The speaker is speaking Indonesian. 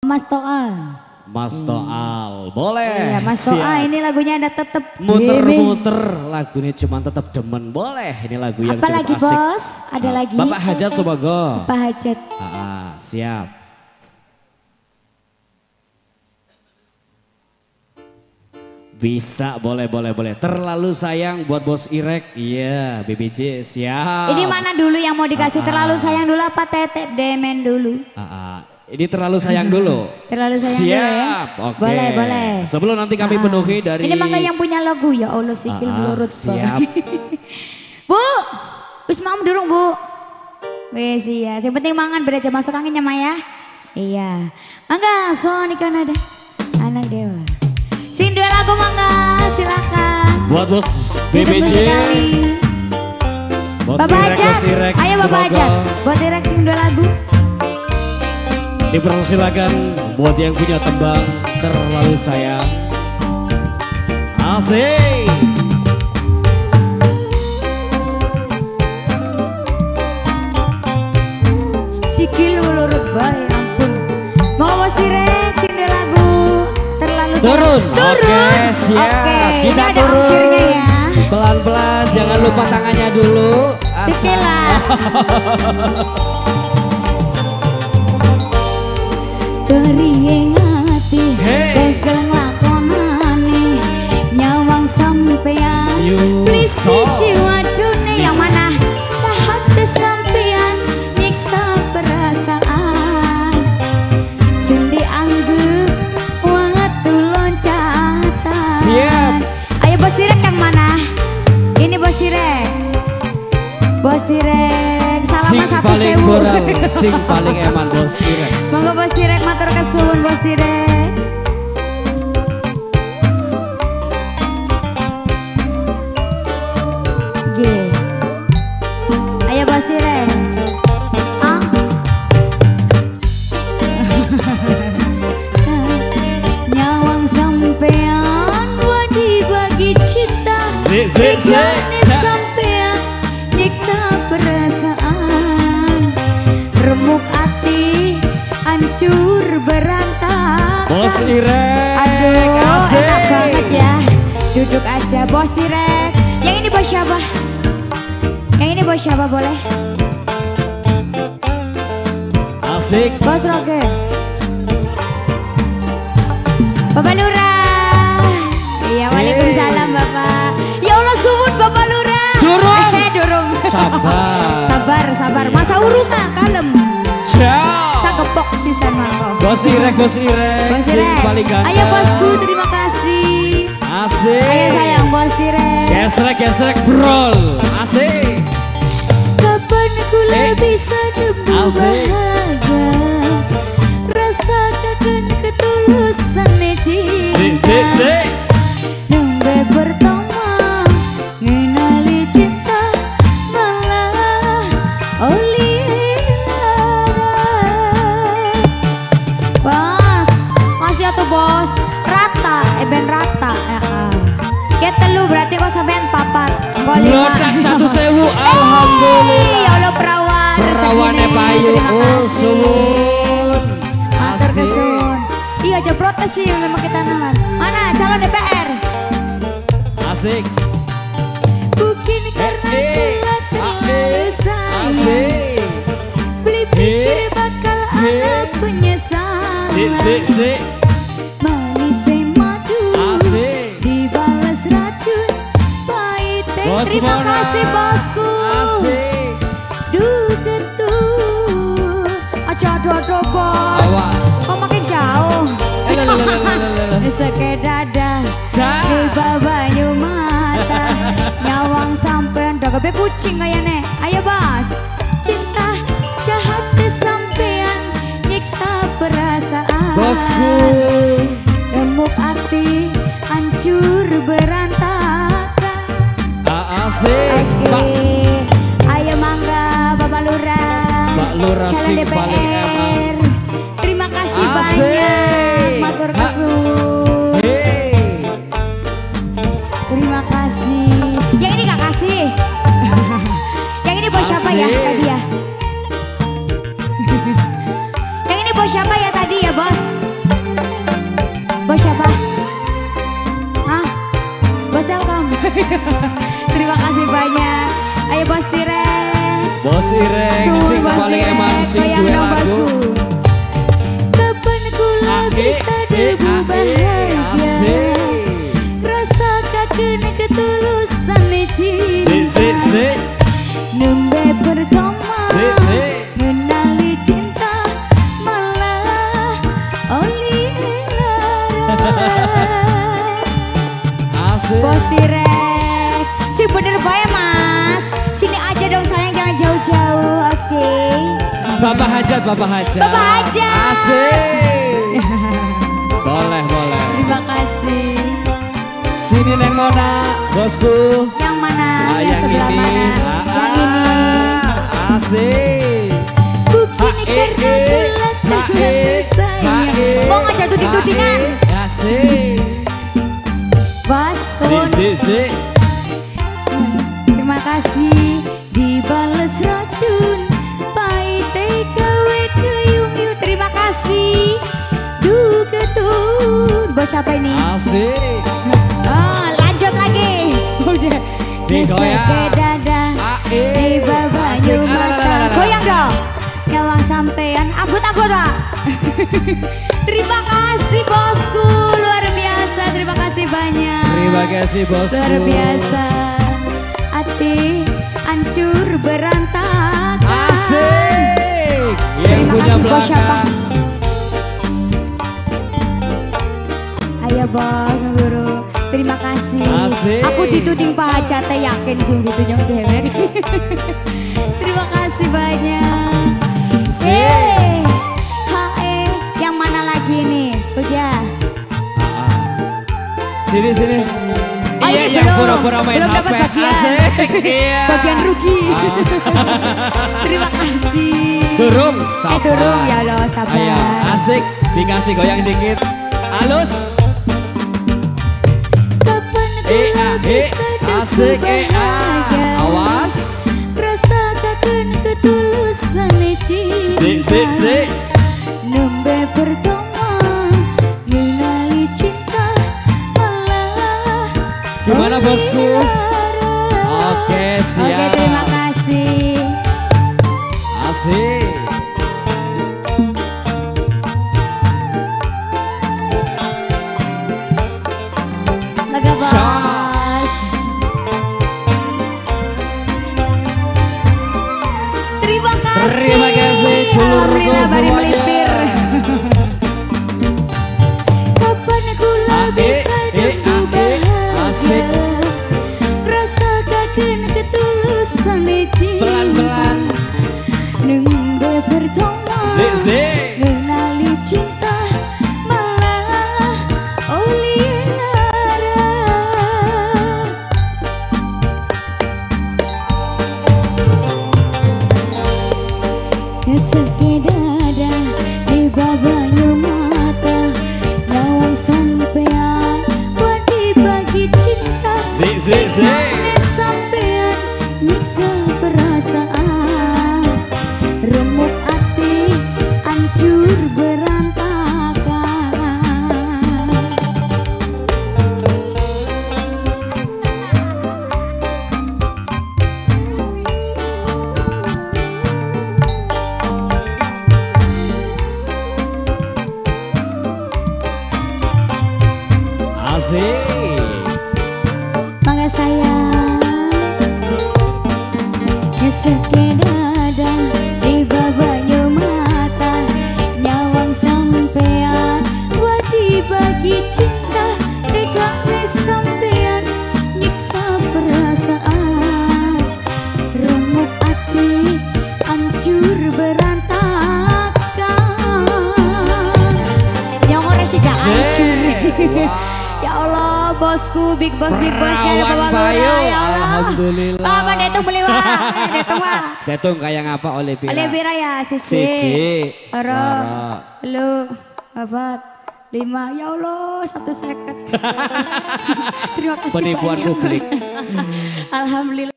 Mas Toal. Mas Toal, boleh. Iya, Mas Toal ini lagunya ada tetep muter-muter, lagunya cuma tetap demen, boleh. Ini lagu yang apa cukup lagi, asik. Bos? Ada lagi? Bapak Hajat semoga. Bapak Hajat. Siap. Bisa, boleh. Terlalu sayang buat Bos Irek, iya, BBC, siap. Ini mana dulu yang mau dikasih terlalu sayang dulu apa tetep demen dulu? Ini terlalu sayang dulu. Terlalu sayang siap. dulu ya? Oke. Boleh. Sebelum nanti kami penuhi dari. Ini mangga yang punya lagu ya Allah sikil melurut. Siap. Bu, wis mau durung Bu? Wis iya, yang penting mangan beraja masuk anginnya Maya. Iya. Mangga so nikah ada anak dewa. Sing dua lagu mangga silakan. Buat Bos BBC. Bapak Hajat, ayo Bapak Hajat. Buat Irek sing dua lagu. Dipersilakan buat yang punya tembang terlalu sayang. Asik. Sikil ulurut bae ampun. Mau Bos Irek sing dua lagu terlalu turun. Turun. Oke, siap. Oke, Kita ini ada turun. ongkirnya ya. Pelan-pelan, jangan lupa tangannya dulu. Sikilan. Beri ngati bakal nglakoni nyawang sampean please jiwa dunia yang mana jahat sampean nyiksa perasaan sundi anggap waktu loncatan. Siap. Ayo Bos Irek yang mana? Ini Bos Irek. Bos Irek salaman 1.000. Sing paling eman Bos Irek. Monggo Bos Irek matur kesuwun Bos Irek. G. Ayo Bos Irek. Nyawang sampean wadi bagi cinta. Sikane sampean nyiksa perasaan. Remuk hati hancur berantakan. Bos Irek. Aduh, asik. enak banget ya. Duduk aja Bos Irek. Yang ini Bos siapa? Yang ini Bos siapa boleh? Asik. Bos Roge. Bapak Lurah. Iya, waalaikumsalam Bapak. Ya Allah suwun Bapak Lurah. Durung. Durung. Sabar. Sabar. Masa urunga kalem. Ciao. Sagepok sisan mangko. Bos Irek. Bos Sing Irek. paling ganteng. Ayo Bosku, terima kasih. Asik. Ayo sayang Bos Irek. Gesrek brol. Asik. Kapan kula bisa nemu Asik. bahagia, rasakan ketulusan cinta. Sik. Nembe pertama ngenali cinta malah oli lara. Bos, masih atuh Bos. Rata, ben rata. Kayak telu berarti kok sampean papat. Lodak 1.000. Alhamdulillah. Ya Allah perawan. Perawane payu. Oh suwun. Matur Asik. kesuwun. Iya aja protes sih memang kita nangan. Mana calon DPR? Asik. Mungkin karena kula terlalu sayang. Asik. Beli pikir bakal ada penyesalan. Sik. Manis madu. Asik. Dibalas racun. Pahit. Bos Terima Mona. kasih Bosku. Asik. Dudetu. Aja dodo Bos. Awas. Kok makin jauh? Seke dada di banyu mata nyawang sampean dagabe kucing kayaknya. Ayo Bos. Cinta jahat sampean nyiksa perasaan. Bosku. Remuk hati hancur berantakan. Asik. Oke. Ayo mangga Bapak Lurah. Pak Lurah Calon sing DPR. paling eman. Terima kasih Asik. banyak. Matur kesuwun. Hey. Terima kasih. Yang ini gak kasih. Yang ini bos siapa ya tadi ya? Yang ini bos siapa ya tadi ya bos? Ayo Bos Irek. Bos Irek sing paling eman sing duwe lagu. Kapan kula bisa debu bahagia. Rasa kaken ketulusan cinta. Nembe pertama mengenali cinta malah oli lara. Bos Irek, sing bener bae Mas. Sini aja dong sayang, jangan jauh-jauh, oke? Bapak Hajat, Bapak Hajat. Bapak Hajat. Asik. Boleh, boleh. Terima kasih. Sini Neng Mona, bosku. Yang mana? Yang sebelah ini. mana? Yang ini. Asik. Bukini karena bulat sayang. Mau ngajak tuting-tutingan? Asik. Bos, Tun. Si. Terima kasih. Dibales racun pahit gawe keyung. Terima kasih. Duh ketun. Bos siapa ini? Asik. Oh, lanjut lagi. Udah. Digoyang. Dada. Di babayu mata. Goyang dong. Nyawang sampean. Agut-agut Pak. Terima kasih bosku. Luar biasa. Terima kasih banyak. Terima kasih bosku. Luar biasa. Hati hancur berantakan. Asik. Yang Terima punya kasih bos siapa? belakang. Ayo bos guru. Terima kasih. Asik. Aku dituding Pak Hajat yakin sing ditunjuk dewek. Terima kasih banyak. Yang mana lagi nih? Udah. Sini. Oh, Iya, ini yang belum. pura-pura main Belum HP. dapat bagian. Asik. Iya. Bagian rugi. Terima kasih. Durung, sabar. Durung ya Allah, sabar. Ayo, asik. Dikasih goyang dikit. Halus. Kapan kula bisa Asik. bahagia. Awas. Rasakan ketulusan cinta. Si. Nembe pertama mengenali cinta malah Gimana bosku? lara. Oke, siap. Oke, terima kasih. Asik. Laga bos. Terima kasih dulurku Alhamdulillah, bari semuanya. melipir. Kapan kula bisa debu asik. bahagia. Rasakan ketulusan cinta. Pelan-pelan. Nembe pertama Si. mengenali cinta malah oli lara. Keseki dada di babayu mata. Nyawang sampean buat dibagi cinta. Si. Sampean nyiksa perasaan. Remuk hati hancur berantakan. Asik. Mangga sayang. Keseki dada di babayu mata. Nyawang sampean buat dibagi cinta. Tegane sampean nyiksa perasaan. Remuk hati hancur berantakan. Yang orang sudah hancur. Ya Allah, bosku, big boss gak ada Perawan bawa Bayu, lurah, ya Allah. alhamdulillah. Apa Detung beli wah? Detung wah. Detung kayak ngapa oleh Pira? Oleh Bira ya, Siji. Oro. Loro. Lu. Abat. 5. Ya Allah, 1 seket. Terima kasih Penipuan banyak. publik. Alhamdulillah.